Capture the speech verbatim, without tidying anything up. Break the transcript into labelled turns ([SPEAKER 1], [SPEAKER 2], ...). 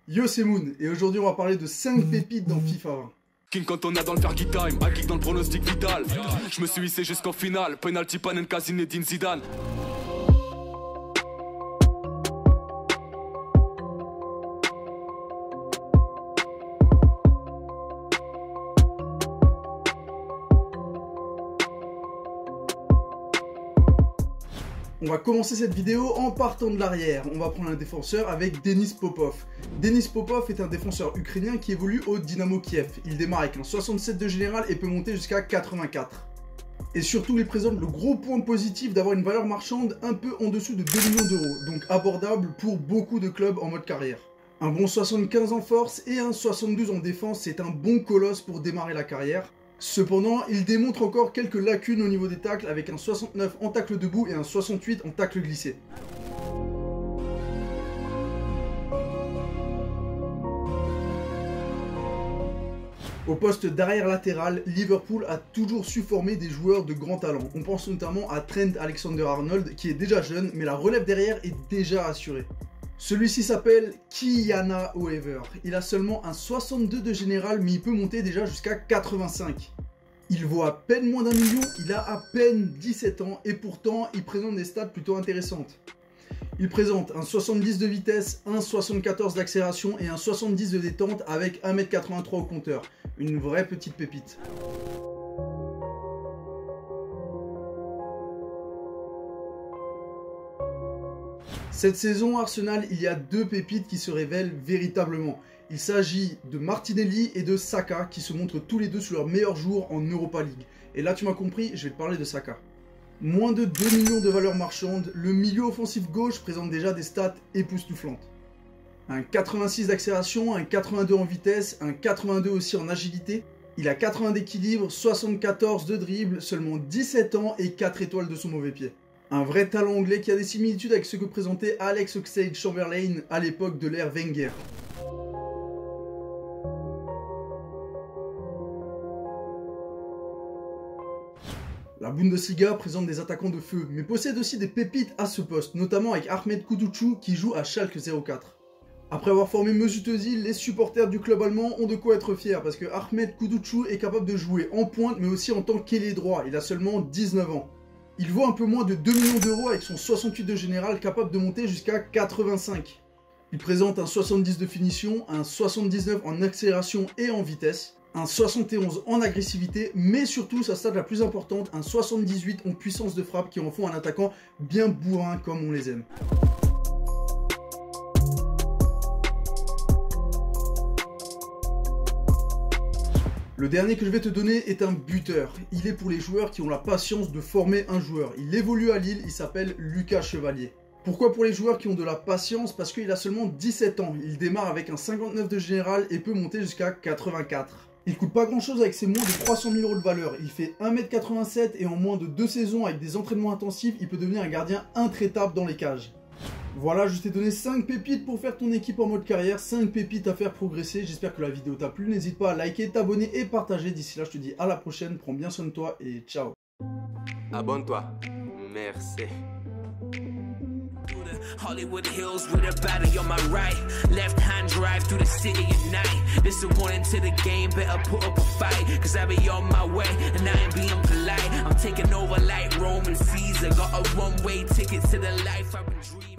[SPEAKER 1] Yo, c'est Moon, et aujourd'hui on va parler de cinq pépites dans FIFA vingt.
[SPEAKER 2] King quand on est dans le Fergie time, un kick dans le pronostic vital. Je me suis hissé jusqu'en finale, penalty Panen Zinedine Zidane.
[SPEAKER 1] On va commencer cette vidéo en partant de l'arrière. On va prendre un défenseur avec Denis Popov. Denis Popov est un défenseur ukrainien qui évolue au Dynamo Kiev. Il démarre avec un soixante-sept de général et peut monter jusqu'à quatre-vingt-quatre. Et surtout, il présente le gros point positif d'avoir une valeur marchande un peu en dessous de deux millions d'euros, donc abordable pour beaucoup de clubs en mode carrière. Un bon soixante-quinze en force et un soixante-douze en défense, c'est un bon colosse pour démarrer la carrière. Cependant, il démontre encore quelques lacunes au niveau des tacles avec un soixante-neuf en tacle debout et un soixante-huit en tacle glissé. Au poste d'arrière latéral, Liverpool a toujours su former des joueurs de grand talent. On pense notamment à Trent Alexander-Arnold qui est déjà jeune, mais la relève derrière est déjà assurée. Celui-ci s'appelle Ki-Jana Hoever. Il a seulement un soixante-deux de général, mais il peut monter déjà jusqu'à quatre-vingt-cinq. Il vaut à peine moins d'un million, il a à peine dix-sept ans et pourtant il présente des stats plutôt intéressantes. Il présente un soixante-dix de vitesse, un soixante-quatorze d'accélération et un soixante-dix de détente avec un mètre quatre-vingt-trois au compteur. Une vraie petite pépite. Cette saison, Arsenal, il y a deux pépites qui se révèlent véritablement. Il s'agit de Martinelli et de Saka qui se montrent tous les deux sur leur meilleur jour en Europa League. Et là, tu m'as compris, je vais te parler de Saka. Moins de deux millions de valeur marchande, le milieu offensif gauche présente déjà des stats époustouflantes. Un quatre-vingt-six d'accélération, un quatre-vingt-deux en vitesse, un quatre-vingt-deux aussi en agilité. Il a quatre-vingts d'équilibre, soixante-quatorze de dribble, seulement dix-sept ans et quatre étoiles de son mauvais pied. Un vrai talent anglais qui a des similitudes avec ce que présentait Alex Oxlade-Chamberlain à l'époque de l'ère Wenger. La Bundesliga présente des attaquants de feu, mais possède aussi des pépites à ce poste, notamment avec Ahmed Kuducu qui joue à Schalke zéro quatre. Après avoir formé Mesut Özil, les supporters du club allemand ont de quoi être fiers parce que Ahmed Kuducu est capable de jouer en pointe mais aussi en tant qu'ailier droit, il a seulement dix-neuf ans. Il vaut un peu moins de deux millions d'euros avec son soixante-huit de général capable de monter jusqu'à quatre-vingt-cinq. Il présente un soixante-dix de finition, un soixante-dix-neuf en accélération et en vitesse, un soixante et onze en agressivité, mais surtout sa stat la plus importante, un soixante-dix-huit en puissance de frappe qui en font un attaquant bien bourrin comme on les aime. Le dernier que je vais te donner est un buteur. Il est pour les joueurs qui ont la patience de former un joueur. Il évolue à Lille, il s'appelle Lucas Chevalier. Pourquoi pour les joueurs qui ont de la patience? Parce qu'il a seulement dix-sept ans. Il démarre avec un cinquante-neuf de général et peut monter jusqu'à quatre-vingt-quatre. Il coûte pas grand chose avec ses moins de trois cent mille euros de valeur. Il fait un mètre quatre-vingt-sept et en moins de deux saisons avec des entraînements intensifs, il peut devenir un gardien intraitable dans les cages. Voilà, je t'ai donné cinq pépites pour faire ton équipe en mode carrière, cinq pépites à faire progresser. J'espère que la vidéo t'a plu. N'hésite pas à liker, t'abonner et partager. D'ici là, je te dis à la prochaine. Prends bien soin de toi et ciao.
[SPEAKER 3] Abonne-toi. Merci.
[SPEAKER 4] Hollywood Hills with a battery on my right. Left hand drive through the city at night. This a warning to the game, better put up a fight. Cause I be on my way and I ain't being polite. I'm taking over like Roman Caesar. Got a one way ticket to the life I've been dreaming.